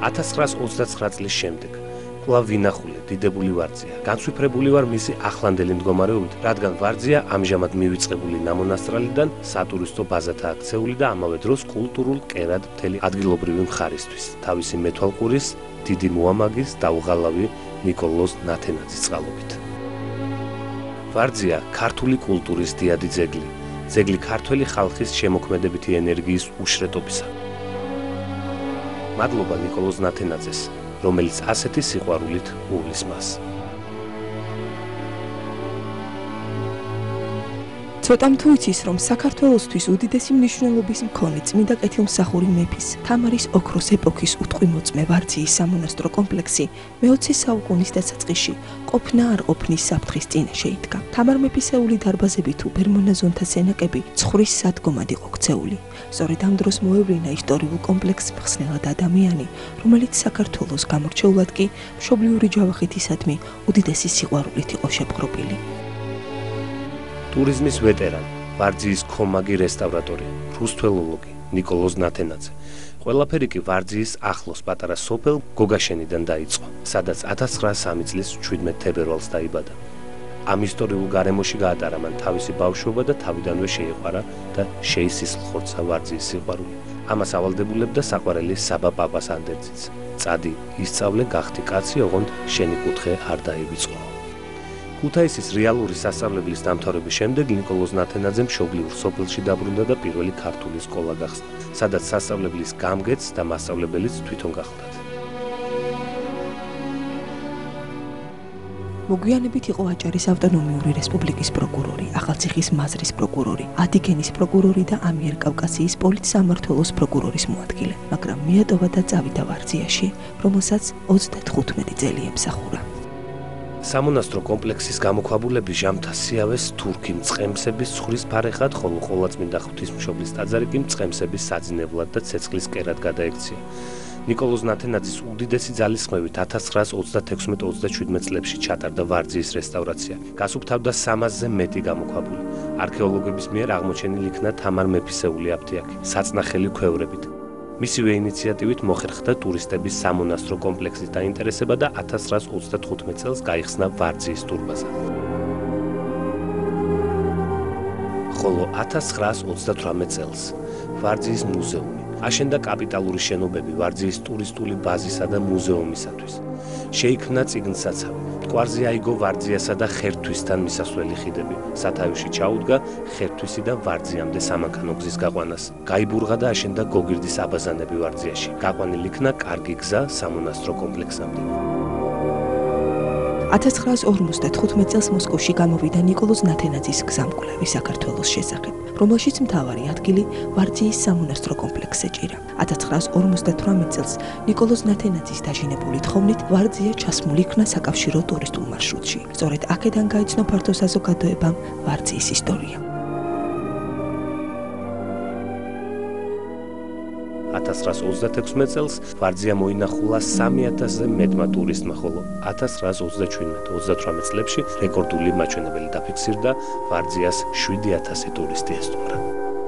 1929 წლის შემდეგ კვლავ ვინახულე დიდებული ვარძია. განსვიფრებული ვარ მისი ახლანდელი მდგომარეობით, რადგან ვარძია ამჟამად მივიწყებული ნამონასტრალიდან სატურისტო ბაზათა აქცეული და ამავე დროს კულტურულ კერად მთელი ადგილობრივი მხარისთვის, თავისი მეთვალყურის, დიდი მოამაგის და უღალავი ნიკოლოზ ნათენაძის წყალობით. ვარძია ქართული კულტურის დიადი ძეგლი, ძეგლი ქართველი ხალხის შემოქმედებითი ენერგიის უშრეტობისა. მადლობა ნიკოლოზ ნათენაძეს, რომელიც ასეთი სიყვარულით უვლის მას. ცოტამ თუ იცის, რომ საქართველოსთვის უდიდესი მნიშვნელობის მქონე წმინდა კეთილმსახური მეფის თამარის ოქროს ეპოქის უთყვი-მოწმე ვარძიის სამონასტრო კომპლექსი მე-20 საუკუნის დასაწყისში ყოფნა არ ყოფნის საფრთხის წინაშე იდგა. თამარ მეფისეული დარბაზები თუ ბერმონაზონთა სენაკები ცხვრის სადგომად იყო ქცეული. სწორედ ამ დროს მოევლინა ისტორიულ კომპლექსს მხსნელად ადამიანი, რომელიც საქართველოს გამორჩეულად კი მშობლიური ჯავახეთისადმი უდიდესი სიყვარულით იყო შეპყრობილი. ტურიზმის ვეტერანი, ვარძიის ქომაგი რესტავრატორი, რუსთველოლოგი ნიკოლოზ ნათენაძე. ყველაფერი კი ვარძიის ახლოს პატარა სოფელ გოგაშენიდან დაიწყო, სადაც 1903 წლის 17 თებერვალს დაიბადა. ამ ისტორიულ გარემოში გაატარა მან თავისი ბავშვობა და თავიდანვე შეიყვარა და შეისისხლხორცა ვარძიის სიყვარული. ამას ავალდებულებდა საყვარელი საბა პაპას ანდერძიც. წადი, ისწავლე, გახდი კაცი, ოღონდ შენი კუთხე არ დაივიწყო. ქუთაისის რეალური სასწავლებლის დამთავრების შემდეგ ნიკოლოზ ნათენაძე მშობლიურ სოფელში დაბრუნდა და პირველი ქართული სკოლა გახსნა, სადაც სასწავლებლის გამგეც და მასწავლებელიც თვითონ გახლდათ. მოგვიანებით იყო აჭარის ავტონომიური რესპუბლიკის პროკურორი, ახალციხის მაზრის პროკურორი, ადიგენის პროკურორი და ამიერკავკასიის პოლიტსამმართველოს პროკურორის მოადგილე, მაგრამ მიატოვა და წავიდა ვარძიაში, რომელსაც 35 წელი ემსახურა. სამონასტრო კომპლექსის გამოქვაბულები ჟამთასიავეს თურქი მწყემსების ცხრის ფარეხად, ხოლო ყოლაწმინდა ღვთისმშობლის ტაძარი კი მწყემსების საძინებლად და ცეცხლის კერად გადაექცია. ნიკოლოზ ნათენაძის უდიდესი ძალისხმევით 1936-37 წლებში ჩატარდა ვარძიის რესტავრაცია. გასუფთავდა 300-ზე მეტი გამოქვაბული. არქეოლოგების მიერ აღმოჩენილი იქნა თამარ მეფისეული აფთიაქი, საწნახელი ქვევრებით. მისივე ინიციატივით მოხერხდა ტურისტების სამონასტრო კომპლექსის დაინტერესება და 1935 წელს გაიხსნა ვარძიის ტურბაზა. ხოლო 1938 წელს ვარძიის მუზეუმი აშენდა კაპიტალური შენობები ვარძიის ტურისტული ბაზისა და მუზეუმისათვის. შეიქმნა წიგნსაცავი, მტკვარზე აიგო ვარძიასა და ხერთვისთან მისასვლელი ხიდები, სათავეში ჩაუდგა ხერთვისი და ვარძიამდე სამანქანო გზის გაყვანას. გაიბურღა და აშენდა გოგირდის აბაზანები ვარძიაში. გაყვანილი იქნა კარგი გზა სამონასტრო კომპლექსამდე. 1955 წელს მოსკოვში გამოვიდა ნიკოლოზ ნათენაძის გზამკვლევი საქართველოს შესახებ, რომელშიც მთავარი ადგილი ვარძიის სამონასტრო კომპლექსს ეჭირა. 1958 წელს ნიკოლოზ ნათენაძის დაჟინებული თხოვნით ვარძია ჩასმული იქნა საკავშირო ტურისტულ მარშრუტში. სწორედ აქედან გაიცნო ფართო საზოგადოებამ ვარძიის ისტორია. 1936 წელს ვარძია მოინახულა 3000-ზე მეტმა ტურისტმა, ხოლო 1927-38 წლებში რეკორდული მაჩვენებელი დაფიქსირდა, ვარძიას 7000 ტურისტი ესტუმრა.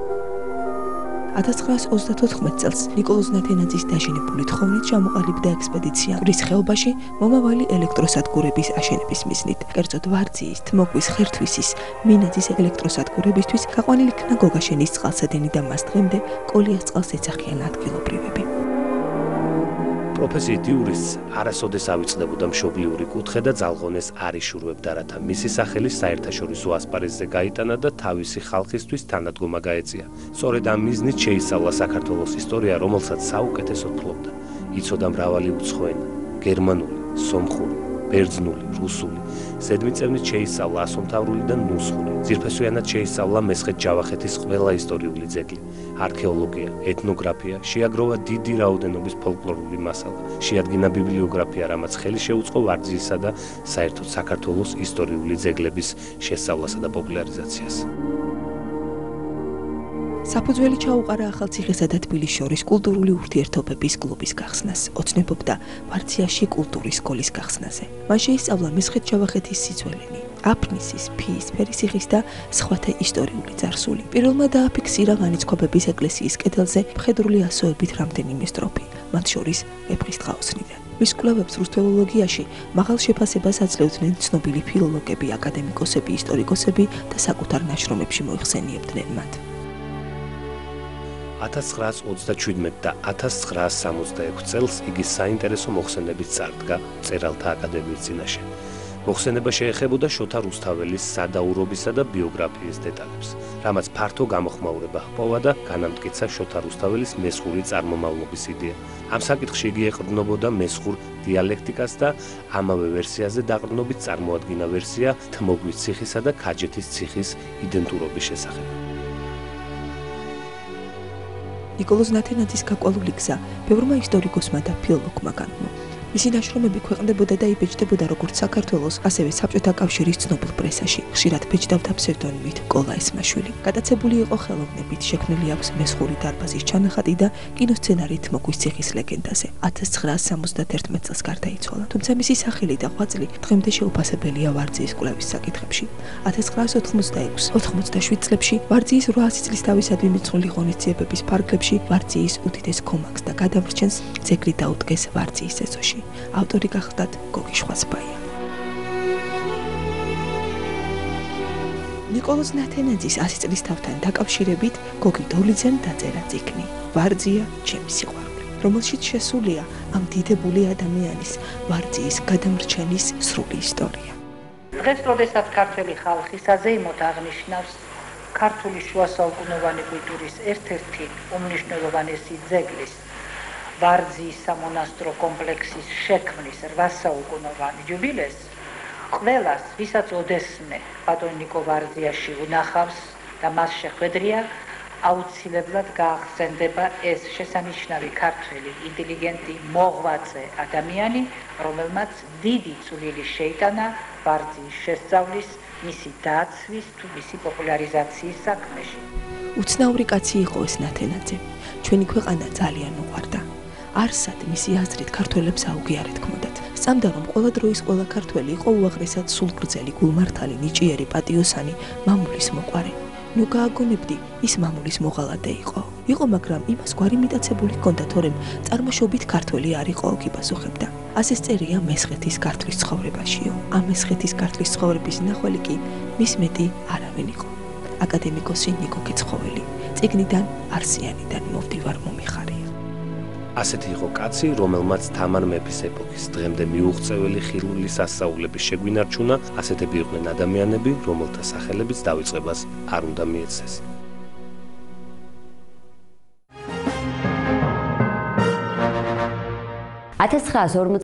1934 წელს ნიკოლოზ ნათენაძის დაჟინებული თხოვნით ჩამოყალიბდა ექსპედიცია კვრის ხეობაში მომავალი ელექტროსადგურების აშენების მიზნით. კერძოდ ვარძიის, თმოგვის, ხერთვისის, მინაძის ელექტროსადგურებისთვის გაყვანილი იქნა გოგაშენის წყალსადენი და მას დღემდე კოლიასწყალს ეძახიან ადგილობრივები. პროფესიით იურისტს არასოდეს ავიწყდებოდა მშობლიური კუთხე და ძალღონეს არ იშურვებდა, რათა მისი სახელი საერთაშორისო ასპარეზზე გაიტანა და თავისი ხალხისთვის თანადგომა გაეწია. სწორედ ამ მიზნით შეისწავლა საქართველოს ისტორია, რომელსაც საუკეთესოდ ფლობდა. იცოდა მრავალი უცხო ენა: გერმანული, სომხური, ბერძნული, რუსული. ზედმიწევნით შეისწავლა ასომთავრული და ნუსხური. ძირფესვიანად შეისწავლა მესხეთ ჯავახეთის ყველა ისტორიული ძეგლი, არქეოლოგია, ეთნოგრაფია, შეაგროვა დიდი რაოდენობის ფოლკლორული მასალა, შეადგინა ბიბლიოგრაფია, რამაც ხელი შეუწყო ვარძიისა და საერთოდ საქართველოს ისტორიული ძეგლების შესწავლასა და პოპულარიზაციას. საფუძველი ჩაუყარა ახალციხესა და თბილისის შორის კულტურული ურთიერთობების კლუბის გახსნას. ოცნებობდა ვარძიაში კულტურის სკოლის გახსნაზე. მან შეისწავლა მესხეთ-ჯავახეთის სიძველენი, აფნისის, ფიის, ფერისიხის და სხვათა ისტორიული წარსული. პირველმა დააფიქსირა ვანიცხოვების ეკლესიის კედელზე მხედრული ასოებით რამდენიმე სტროფი. მათ შორის ვეფხის ტყაოსნიდან. მის კვლევებს რუსთველოლოგიაში მაღალ შეფასებას აძლევდნენ ცნობილი ფილოლოგები, აკადემიკოსები, ისტორიკოსები და საკუთარ ნაშრომებში მოიხსენიებდნენ მათ. 1927 და 1966 წელს იგი საინტერესო მოხსენებით წარდგა მწერალთა აკადემიის წინაშე. მოხსენება შეეხებოდა შოთა რუსთაველის სადაურობისა და ბიოგრაფიის დეტალებს, რამაც ფართო გამოხმაურება ჰპოვა და განამტკიცა შოთა რუსთაველის მესხური წარმომავლობის იდეა. ამ საკითხში იგი ეყრდნობოდა მესხურ დიალექტიკას და ამავე ვერსიაზე დაყრდნობით წარმოადგინა ვერსია თმოგვის ციხისა და ქაჯეთის ციხის იდენტურობის შესახებ. ნიკოლოზ ნათენაძის გაყვავილი გზა ბევრმა ისტორიკოსმა და ფილოლოგმა განმო. მისი ნაშრომები ქვეყნდებოდა და იბეჭდებოდა როგორც საქართველოს, ასევე საბჭოთა კავშირის ცნობილ პრესაში, ხშირად ბეჭდავდა ფსევდონიმით კოლა ესმაშვილი. გატაცებული იყო ხელოვნებით, შექმნილი აქვს მესხური დარბაზის ჩანახატი და კინოსცენარი თმოგვის ციხის ლეგენდაზე. 1971 წელს გარდაიცვალა, თუმცა მისი სახელი და ღვაწლი დღემდე შეუფასებელია ვარძიის კვლევის საკითხებში. 1986-87 წლებში ვარძიის 800 წლის თავისადმი მიძღვნილი ღონისძიებების ფარგლებში ვარძიის უდიდეს კომაკს და გადამრჩენს ძეგლი დაუდგეს ვარძიის ეზოში. ავტორი გახდათ გოგი შვაცბაია. ნიკოლოზ ნათენაძის 100 წლის თავთან დაკავშირებით გოგი დოლიძემ დაწერა წიგნი ვარძია ჩემი სიყვარული, რომელშიც შესულია ამ დიდებული ადამიანის ვარძიის გადამრჩენის სრული ისტორია. დღეს, როდესაც ქართველი ხალხი საზეიმოდ აღნიშნავს ქართული შუა საუკუნოვანი კულტურის ერთ-ერთი უმნიშვნელოვანესი ძეგლის ვარძიის სამონასტრო კომპლექსის შექმნის 8 საუკუნოვანი ჯუბილეს, ყველას, ვისაც ოდესმე ბატონიკო ვარძიაში უნახავს და მას შეხვედრია, აუცილებლად გაახსენდება ეს შესანიშნავი ქართველი ინტელიგენტი მოღვაწე ადამიანი, რომელმაც დიდი წვლილი შეიტანა ვარძიის შესწავლის, მისი დაცვის თუ მისი პოპულარიზაციის საქმეში. უცნაური კაცი იყო ეს ნათენაძე. ჩვენი ქვეყანა ძალიან უყვარდა. არსად მისი აზრით ქართველებს აუღიარეთ ქმოდათ. სწამდა რომ ყველა დროის ყველა ქართველი იყო უაღრესად სულგრძელი, გულმართალი, ნიჭიერი, პატიოსანი, მამულის მოყვარე. ნუ გააგონებდი, ის მამულის მოღალატე იყო. იყო, მაგრამ იმას გვარი მიტაცებული ჰქონდა, თორემ წარმოშობით ქართველი არ იყო, გიპასუხებდა. ასე წერია მესხეთის ქართლის ცხოვრებაშიო. ამ მესხეთის ქართლის ცხოვრების ნახველი კი მის მეტი არავინ იყო. აკადემიკოსი ნიკო კეცხოველი. წიგნიდან არსიანიდან მოვდივარ მომიხარია. ასეთი იყო კაცი, რომელმაც თამარ მეფის ეპოქის დღემდე მიუღწეველი ხილული სასწაულების შეგვინარჩუნა, ასეთები იყვნენ ადამიანები, რომელთა სახელებიც დავიწყებას არ უნდა მიეცეს. 1940